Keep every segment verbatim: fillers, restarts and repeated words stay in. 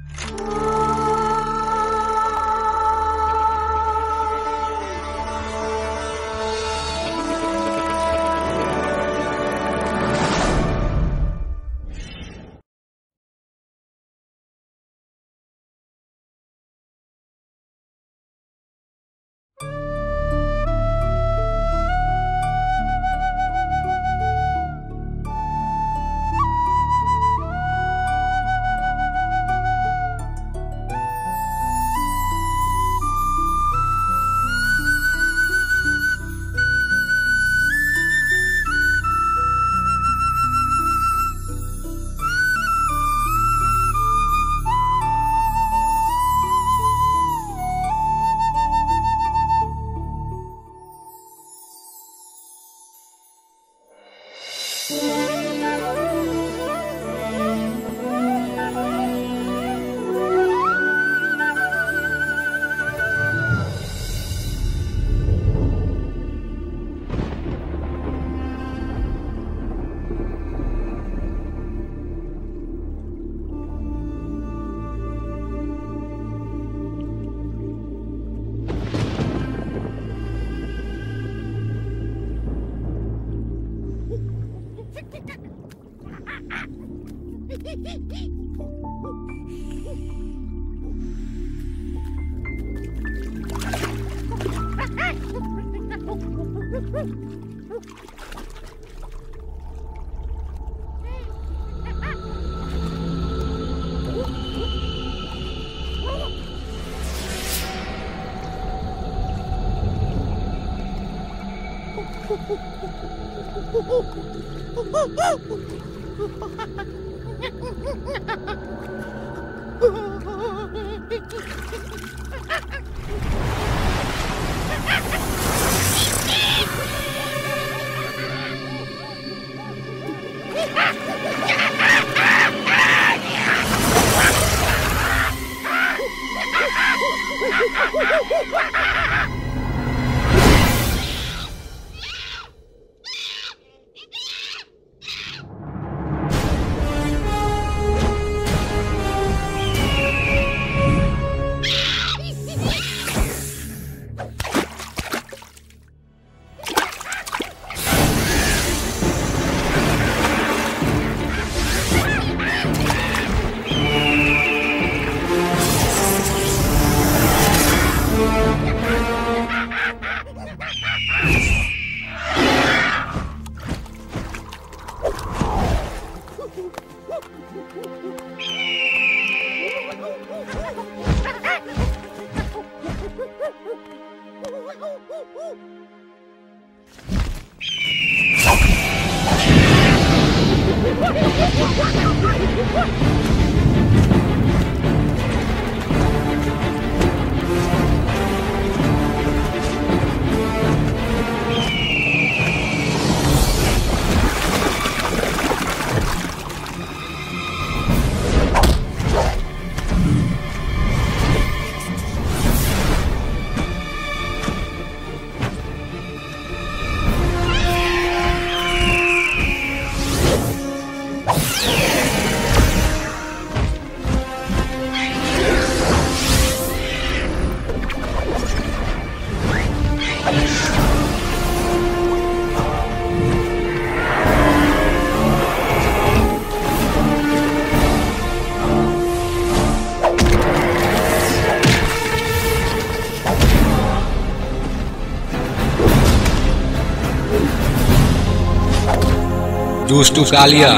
দুষ্টু কালিয়া,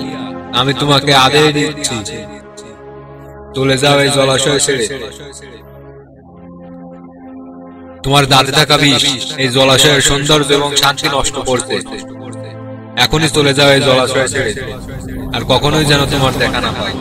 আমি তোমাকে আদেশ দিচ্ছি, চলে যাও এই জলাশয় ছেড়ে। তোমার দাঁতে থাকা বিষ এই জলাশয়ের সৌন্দর্য এবং শান্তি নষ্ট করছে। এখনই চলে যাও এই জলাশয় ছেড়ে, আর কখনোই যেন তোমার দেখা না পাই।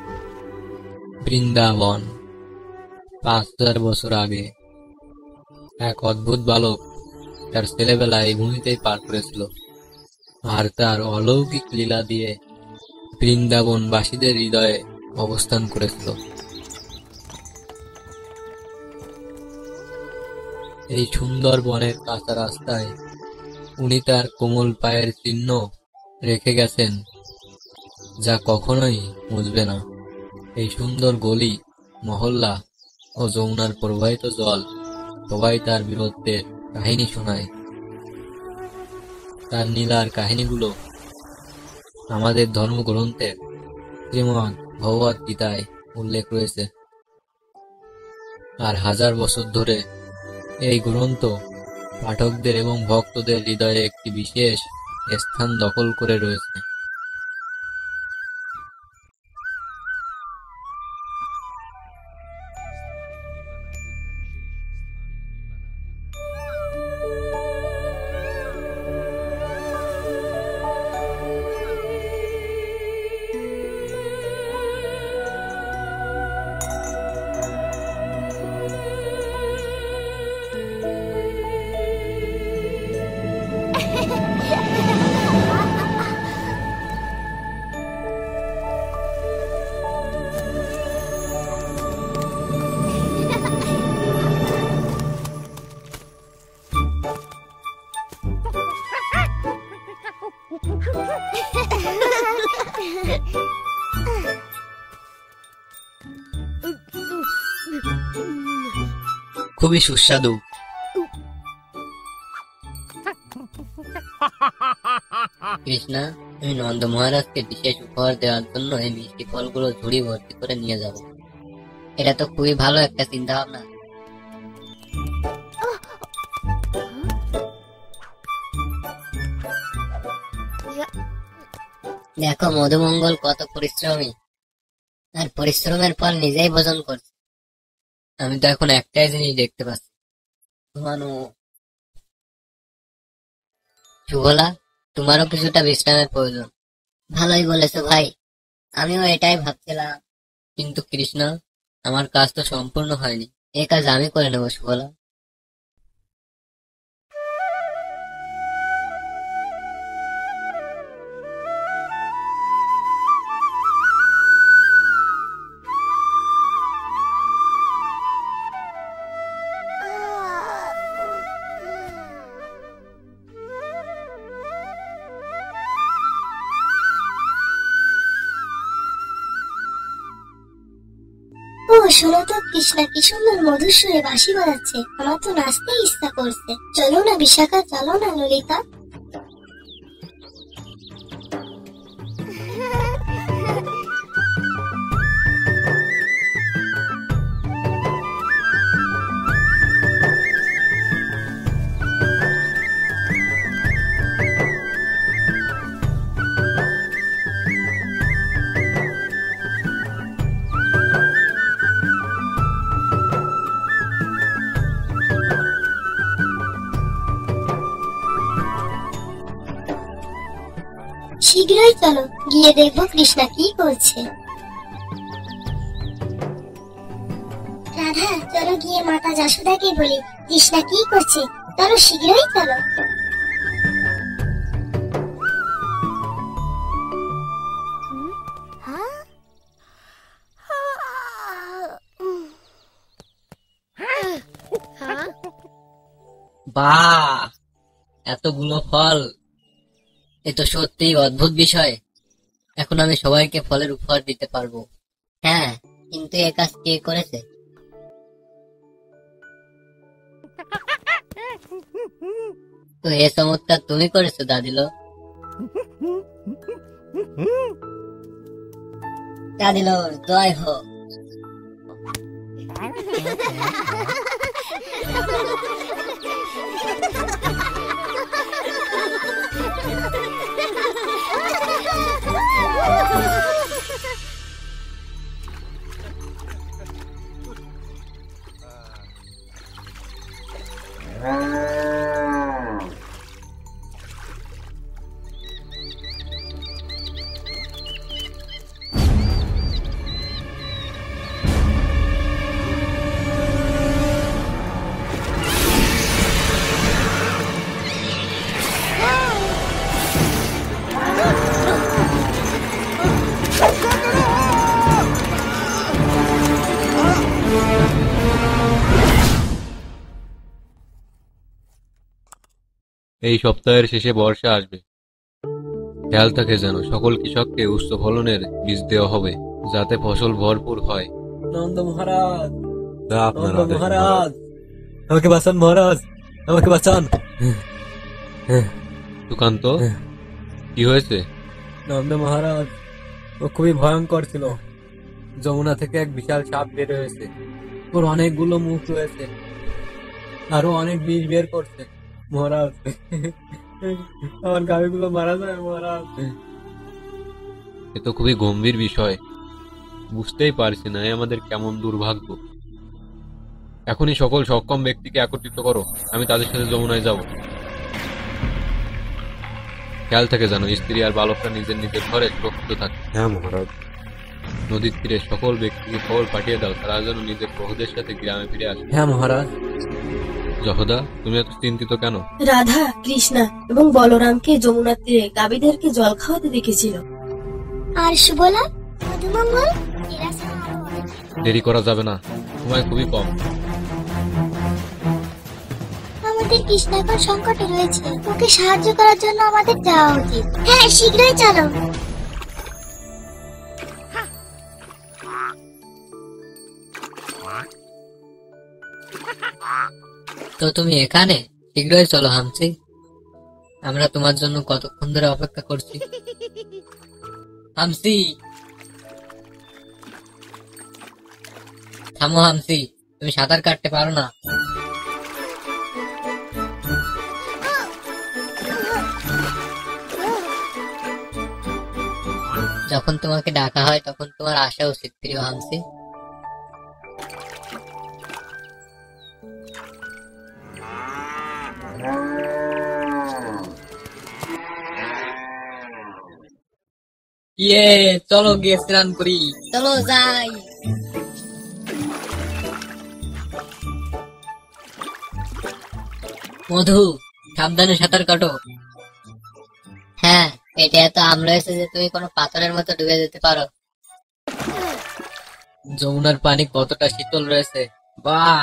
বৃন্দাবন পাঁচ হাজার বছর আগে এক অদ্ভুত বালক তার ছেলেবেলা এই ভূমিতেই পার করেছিল, আর তার অলৌকিক লীলা দিয়ে বৃন্দাবনবাসীদের হৃদয়ে অবস্থান করেছিল। এই সুন্দর বনের কাঁচা রাস্তায় উনি তার কোমল পায়ের চিহ্ন রেখে গেছেন, যা কখনোই মুছবে না। এই সুন্দর গলি, মহল্লা ও যমুনার প্রবাহিত জল সবাই তার বীরত্বের কাহিনী শোনায়। তার লীলার কাহিনীগুলো আমাদের ধর্মগ্রন্থের শ্রীমদ্ ভগবত গীতায় উল্লেখ রয়েছে, আর হাজার বছর ধরে এই গ্রন্থ পাঠকদের এবং ভক্তদের হৃদয়ে একটি বিশেষ স্থান দখল করে রয়েছে। খুবই সুস্বাদু। কৃষ্ণা, আমি নন্দ মহারাজকে বিশেষ উপহার দেওয়ার জন্য এই মিষ্টি ফলগুলো ঝুড়ি ভর্তি করে নিয়ে যাব। এটা তো খুবই ভালো একটা চিন্তা ভাবনা। দেখো মধুমঙ্গল কত পরিশ্রমী, আর পরিশ্রমের ফল নিজেই ভোজন করছে। আমি তো এখন একটাই জিনিস দেখতে পাচ্ছি, ঘুমানো। সুবলা, তোমারও কিছুটা বিশ্রামের প্রয়োজন। ভালোই বলেছো ভাই, আমিও এটাই ভাবছিলাম। কিন্তু কৃষ্ণ, আমার কাজ তো সম্পূর্ণ হয়নি। এই কাজ আমি করে নেবো সুবলা। ও শোনো তো কৃষ্ণা, কি সুন্দর মধুর সুরে বাঁশি বাজাচ্ছে। আমার তো নাচতে ইচ্ছা করছে। চলো না বিশাখা, চলো না ললিতা। শীঘ্রই চলো, গিয়ে দেখবো কৃষ্ণা কি করছে। রাধা, চলো গিয়ে মাতা যশোদাকে বলি কৃষ্ণা কি করছে। চলো শীঘ্রই চলো। বাহ, এতগুলো ফল! এ তো সত্যি অদ্ভুত বিষয়। এখন আমি সবাইকে ফলের উপহার দিতে পারবো। হ্যাঁ, কিন্তু এ কাজ কে করেছে? তো এ চমৎকার তুমি করেছো দাদিলো। দাদিলো জয় হোক। এই সপ্তাহের শেষে বর্ষা আসবে। খেয়াল থাকে যেন সকল কৃষককে উচ্চ ফলনের বীজ দেওয়া হবে, যাতে ফসল ভরপুর হয়। নন্দ মহারাজ, তা আপনার নন্দ আদেশ মহারাজ, আমাকে বাঁচান মহারাজ, আমাকে বাঁচান। সুকান্ত, কি হয়েছে? নন্দ মহারাজ, ও খুবই ভয়ঙ্কর ছিল। যমুনা থেকে এক বিশাল সাপ বের হয়েছে, ওর অনেকগুলো মুখ রয়েছে, আরো অনেক বিষ বের করছে। মহারাজ, আমার গাভীগুলো মারা যায় মহারাজ। এ তো খুবই গম্ভীর বিষয়। বুঝতেই পারছি না, এ আমাদের কেমন দুর্ভাগ্য। এখনই সকল সক্ষম ব্যক্তিকে একত্রিত করো, আমি তাদের সাথে যমুনায় যাব। খেয়াল থাকে যেন স্ত্রী আর বালকরা নিজের নিজের ঘরে সুরক্ষিত থাকে। হ্যাঁ মহারাজ। নদীর তীরে সকল ব্যক্তিকে খবর পাঠিয়ে দাও, তারা যেন নিজের প্রভুদের সাথে গ্রামে ফিরে আসে। হ্যাঁ মহারাজ। যশোদা, তুমি এত চিন্তিত কেন? রাধা, কৃষ্ণা এবং বলরামকে যমুনার তীরে গাভীদেরকে জল খাওয়াতে দেখেছিল। আর সুবলা, মধুমঙ্গল, এরা ছাড়া আরো অনেক। দেরি করা যাবে না, সময় খুবই কম। আমাদের কৃষ্ণ এখন সংকটে রয়েছে, ওকে সাহায্য করার জন্য আমাদের যাওয়া উচিত। হ্যাঁ, শীঘ্রই চলো। তো তুমি এখানে? শীঘ্রই চলো হামসি, আমরা তোমার জন্য কতক্ষণ ধরে অপেক্ষা করছি। হামসি, থামো হামসি, তুমি সাঁতার কাটতে পারো না। যখন তোমাকে ডাকা হয় তখন তোমার আসা উচিত প্রিয় হামসি। ইয়ে, চলো গিয়ে স্নান করি। চলো যাই। মধু, সাবধানে সাঁতার কাটো। হ্যাঁ, এটা এত আম রয়েছে যে তুমি কোনো পাথরের মতো ডুবে যেতে পারো। যমুনার পানি কতটা শীতল রয়েছে, বাহ!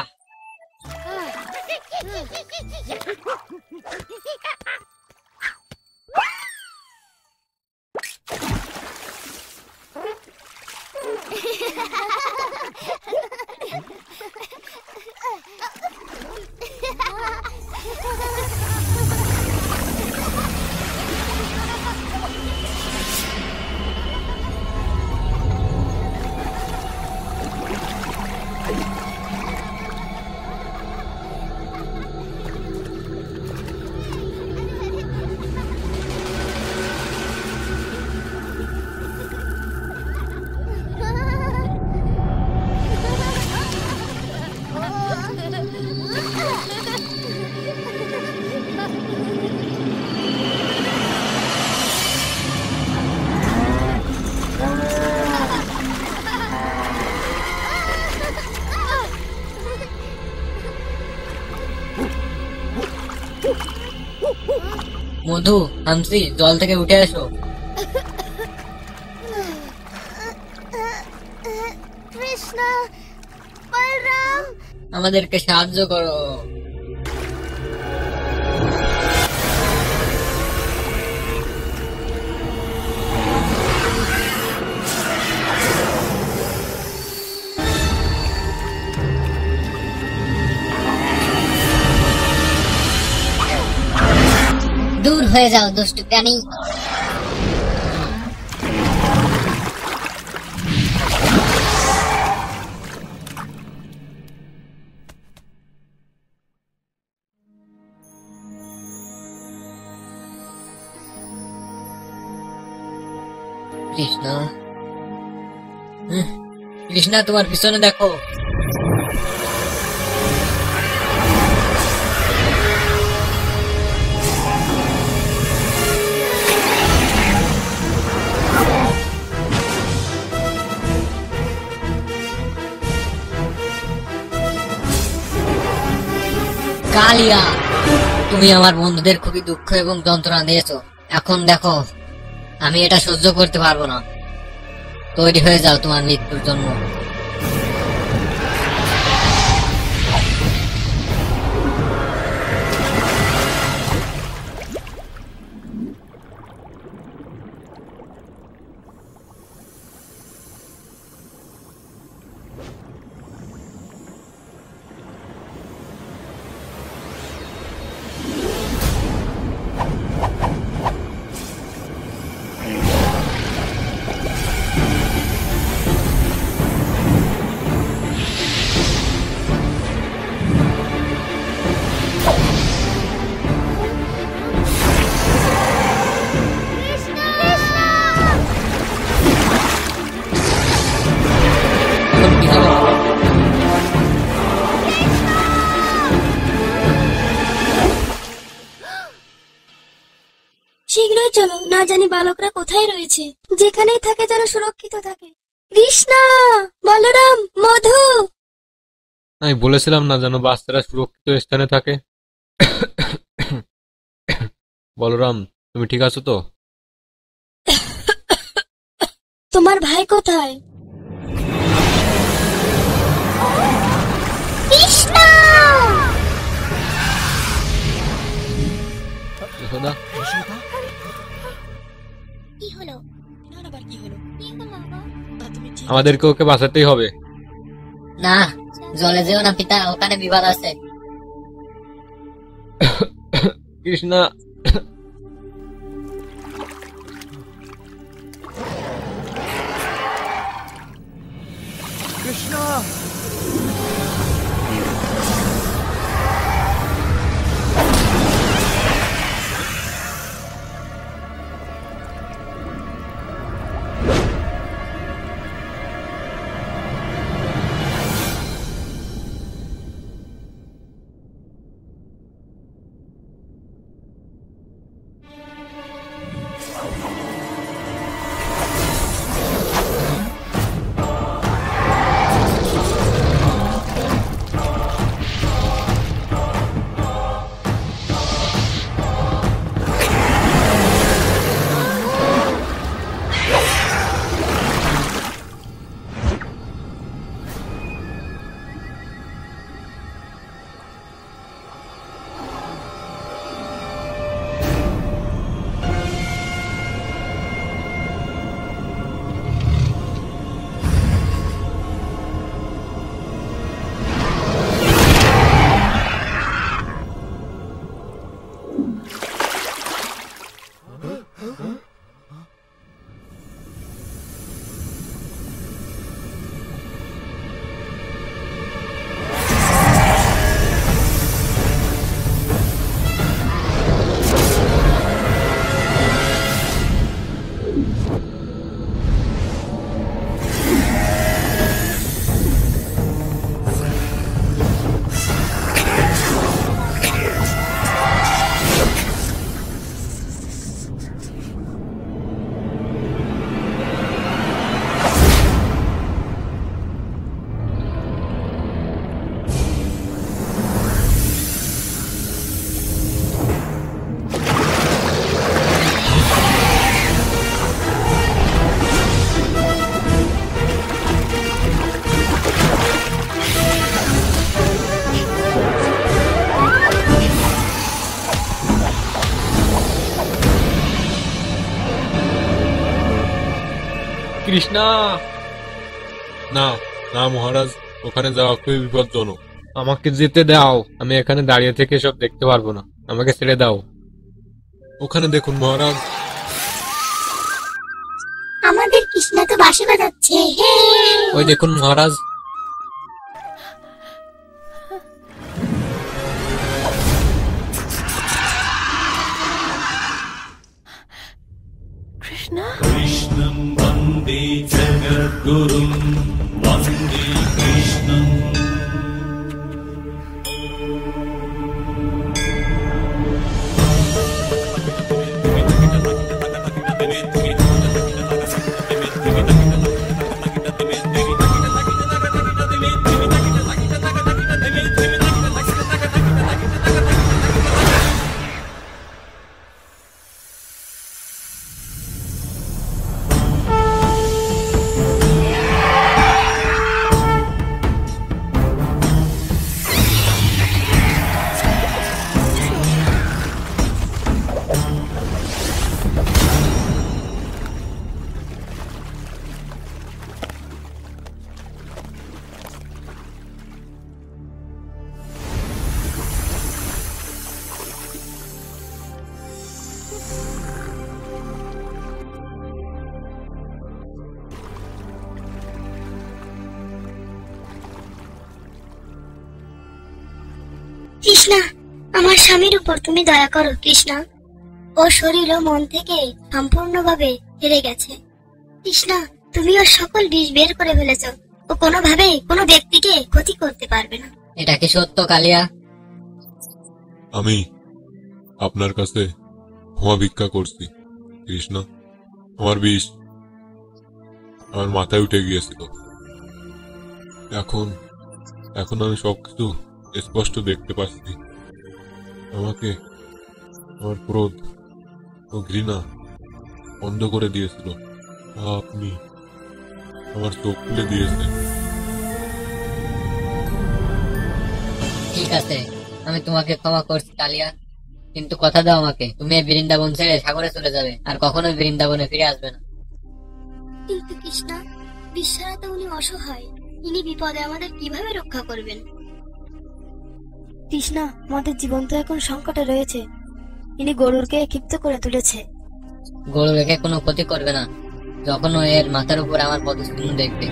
মধু, হামসি, জল থেকে উঠে আসো। কৃষ্ণ, বলরাম, আমাদেরকে সাহায্য করো। দূর হয়ে যাও দুষ্টু প্রাণী। কৃষ্ণা, কৃষ্ণা, তোমার পিছনে দেখো। কালিয়া, তুমি আমার বন্ধুদের খুবই দুঃখ এবং যন্ত্রণা দিয়েছো। এখন দেখো, আমি এটা সহ্য করতে পারবো না। তৈরি হয়ে যাও তোমার মৃত্যুর জন্য। চলো, না জানি বালকরা কোথায় রয়েছে। যেখানেই থাকে যেন সুরক্ষিত থাকে। কৃষ্ণা, বলরাম, মধু। আমি বলেছিলাম না যেন বাচ্চারা সুরক্ষিত স্থানে থাকে। বলরাম, তুমি ঠিক আছো তো? তোমার ভাই কোথায়? কৃষ্ণ! যশোদা, কি হলো? আবার কি হলো? কি হলো বাবা? আমাদেরকে ওকে বাঁচাতেই হবে। না, জলে যেও না পিতা, ওখানে বিপদ আছে। কৃষ্ণা, কৃষ্ণা! না না মহারাজ, ওখানে যাওয়া খুবই বিপজ্জনক। আমাকে যেতে দাও, আমি এখানে দাঁড়িয়ে থেকে সব দেখতে পারবো না, আমাকে ছেড়ে দাও। ওখানে দেখুন মহারাজ। আমাদের কৃষ্ণ তো বাঁশি বাজাচ্ছে। হে! ওই দেখুন মহারাজ। কৃষ্ণা, कृष्णं वन्दे जगद्गुरुं वन्दे कृष्णम् কৃষ্ণা, আমার স্বামীর উপর তুমি দয়া করো কৃষ্ণা। ও শরীর ও মন থেকে সম্পূর্ণভাবে হেরে গেছে। কৃষ্ণা, তুমি ওর সকল বিষ বের করে ফেলেছ। ও কোনোভাবে কোনো ব্যক্তিকে ক্ষতি করতে পারবে না। এটা কি সত্য কালিয়া? আমি আপনার কাছে ক্ষমা ভিক্ষা করছি। কৃষ্ণ, আমার বিষ আমার মাথায় উঠে গিয়েছিল। এখন এখন আমি সবকিছু স্পষ্ট দেখতে পাচ্ছি। আমাকে আমার ক্রোধ ও ঘৃণা বন্ধ করে দিয়েছিল। আপনি আমার চোখ খুলে দিয়েছেন। ঠিক আছে, আমি তোমাকে ক্ষমা করছি কালিয়া, কিন্তু কথা দাও আমাকে তুমি এই বৃন্দাবন ছেড়ে সাগরে চলে যাবে আর কখনোই বৃন্দাবনে ফিরে আসবে না। কিন্তু কৃষ্ণা, বিশ্বারা তো উনি অসহায়, ইনি বিপদে আমাদের কিভাবে রক্ষা করবেন? কৃষ্ণা, আমাদের জীবন তো এখন সংকটে রয়েছে। ইনি গরুরকে ক্ষিপ্ত করে তুলেছে। গরু রেখে কোনো ক্ষতি করবে না যখন ও এর মাথার উপর আমার পদচিহ্ন দেখবে।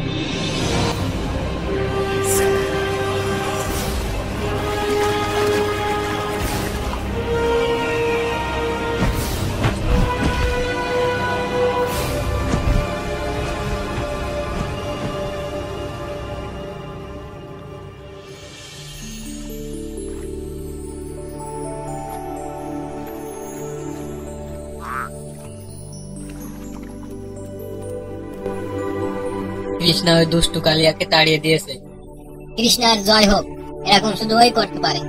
কৃষ্ণা ওই দুষ্টু কালিয়াকে তাড়িয়ে দিয়েছে। কৃষ্ণার জয় হোক, এরকম শুধু ওই করতে পারে।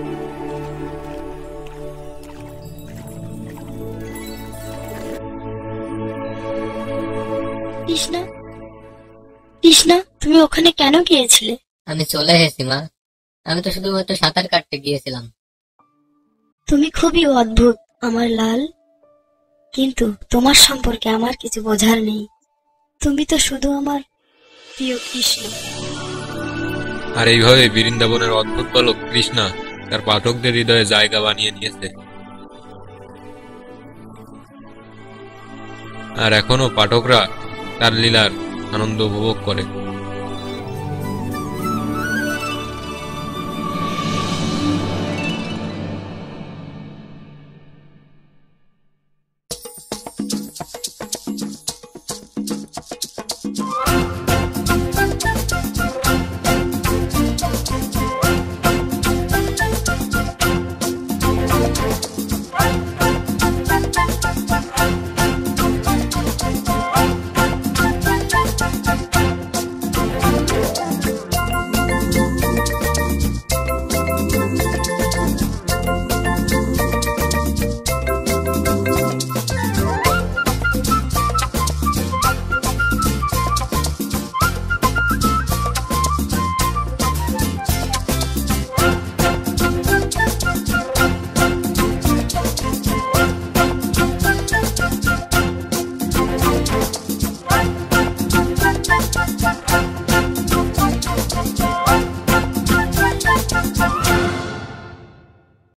কৃষ্ণা, কৃষ্ণা, তুমি ওখানে কেন গিয়েছিলে? আমি চলে এসেছি মা, আমি তো শুধুমাত্র সাঁতার কাটতে গিয়েছিলাম। তুমি খুবই অদ্ভুত আমার লাল, কিন্তু তোমার সম্পর্কে আমার কিছু বোঝার নেই। তুমি তো শুধু আমার প্রিয় কৃষ্ণ। আর এইভাবে বৃন্দাবনের অদ্ভুত বালক কৃষ্ণা তার পাঠকদের হৃদয়ে জায়গা বানিয়ে নিয়েছে, আর এখনো পাঠকরা তার লীলার আনন্দ উপভোগ করে।